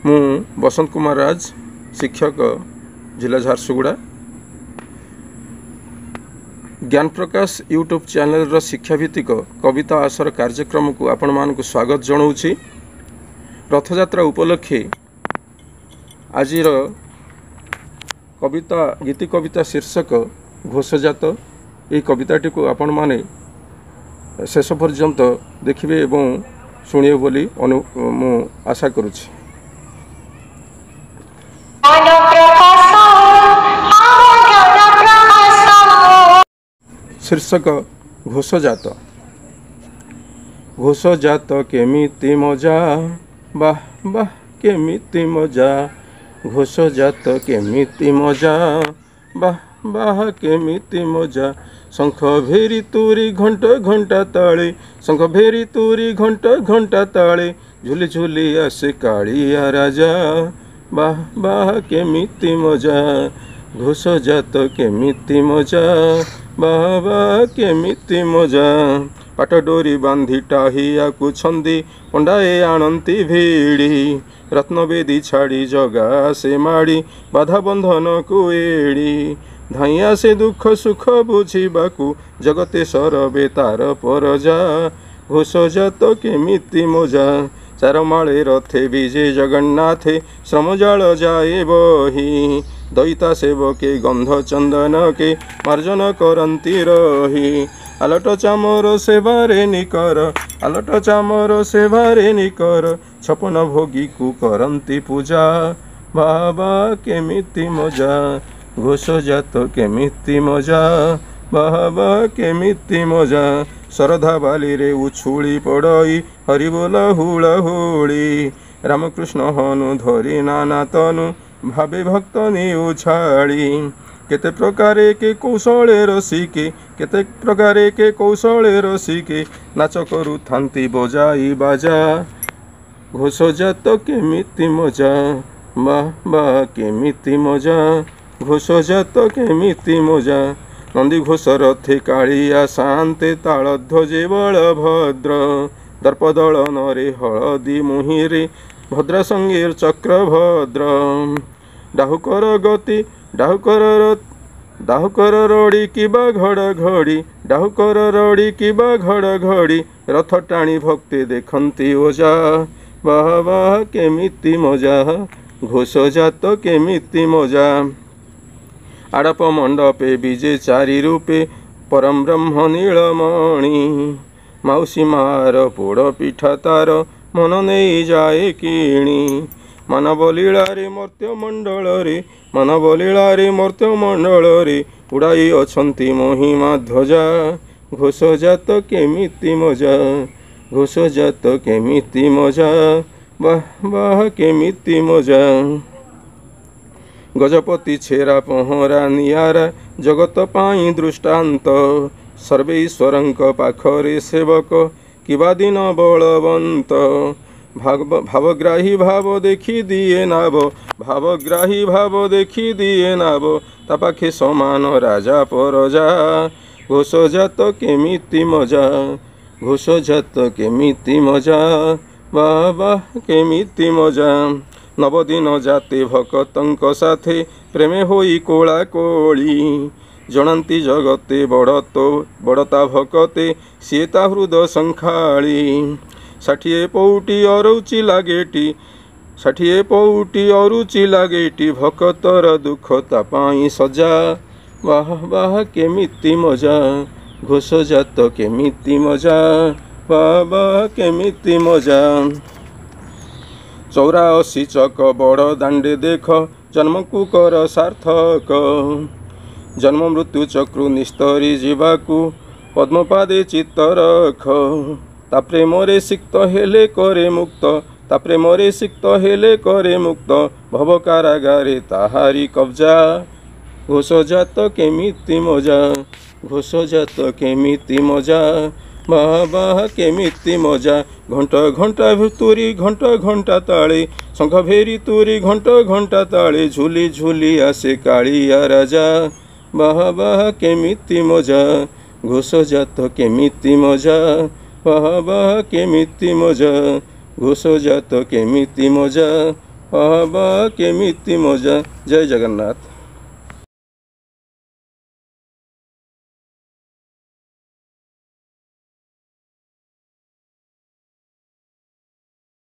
मु बसंत कुमार राज शिक्षक जिला झारसुगुड़ा ज्ञान प्रकाश यूट्यूब चैनल रो शिक्षाभित्तिक कविता आसर कार्यक्रम को आपण मानक स्वागत जनाऊँगी। रथयात्रा उपलक्षे आज कविता गीति कविता शीर्षक घोषजात ये कविताटी को आपण माने शेष पर्यंत देखिए एवं शुणिए बोली मु आशा करुछि। शीर्षक घोषजात। घोषजात केमिति मजा बाह बाह केमिति मजा, घोषजात केमिति मजा बाह बाह केमिति मजा, शंख भेरी तूरी घंटा घंटा ताले, शंख भेरी तूरी घंटा घंटा ताले, झुली झुली आसे कालिया राजा बाह बाह केमिति मजा, घोषजात केमिति मजा बाह बाह केमिति मजा, पाट डोरी बांधी टाहिया को छंदी पंडाए आणंती भिड़ी, रत्नवेदी छाड़ी जगा से माड़ी बाधा बंधन को एड़ी, धाइया से दुख सुख बुझिबाकू जगते सरबे तार परजा, घोषजात केमिति मजा, चारमाळे रथे विजे जगन्नाथे श्रम जाल जाए बही, दैता सेवके गंध चंदन के मार्जन करती रही, आलट चामर सेवारे निकर, आलट चामर सेवारे निकर, छपन भोगी को करती पूजा बाबा केमिति मजा, घोषजात केमिति मजा बाबा केमिति मजा, श्रद्धा बाली रे उछुली पड़ई हरि बोला हुला हुली, रामकृष्ण हनु धरी नाना तनु भावे भक्त नि उछाड़ी, केते प्रकारे के कौशले रसिके, केते प्रकारे के कौशले रसिके, नाच करू थांती बजाई बाजा, घोषजात केमिति मजा बाह बाह केमिति मजा, घोषजात केमिति मजा, नंदी घोष रथे कालिया शांते ताल ध्वजे बलभद्र, दर्पदलन रे हलदी मुहिरे भद्रा संगीर चक्रभद्र, डाहुकर गति डाहुकर रड़ी किबा घड़ घड़ी, डाहुकर रड़ी किबा घड़ घड़ी, रथ टाणी भक्ति देखंती ओजा बाह बाह केमिति मजा, घोषजात केमिति मजा, आड़प मंडपे विजे चारि रूपे परम ब्रह्म नीलमणि, माउसी मार पोड़ पिठा तार मन नहीं जाए किणी, मानव लीला रे मर्त्य मंडल रे, मानव लीला रे मर्त्य मंडल रे, उड़ाई अछंती महिमा ध्वजा, घोषजात केमिति मजा, घोषजात केमिति मजा बाह बाह केमिति मजा, गजपति छेरा पहरा नियारा जगत पाई दृष्टांत, सर्वेश्वरंक पाखरे सेवक किबा दिन बलवंत, भावग्राही भाव देखी दिए नाव, भावग्राही भाव देखी दिए नाव, ता पाखे समान राजा परजा, घोषजात केमिति मजा, घोषजात केमिति मजा बाह बाह केमिति मजा, नवदिन जाते भक्तंक साथे प्रेमे होई कोला कोली, जनांती जगते बड़ता भक्ते सीता हृद संखाली, षाठिए पौटी अरुचि लागेटी, षाठिए पौटी अरुचि लागेटी, भक्तर दुख तापाई सजा बाह बाह केमिति मजा, घोषजात केमिति मजा बाह बाह केमिति मजा, 84 चक बड़ दांडे देख जन्म को कर सार्थक, जन्म मृत्यु चक्रु निस्तरी जीवाकू पद्मपादे चित्त रख, ता प्रेमरे सिक्त हेले करे मुक्त, ता प्रेमरे सिक्त हेले करे मुक्त, भव कारागारे ताहारी कब्जा, घोषजात केमिति मजा, घोषजात केमिति मजा बाह बाह केमिति मजा, घंटा घंटा तुरी घंटा घंटा ताले, शंख भेरी तुरी घंटा घंटा ताले, झुली झुली आसे कालिया राजा बाह बाह केमिति मजा, घोषजात केमिति मजा बाह बाह केमिति मजा, घोषजात केमिति मजा ବାଃ କେମିତି ମଜା। ଜୟ ଜଗନ୍ନାଥ।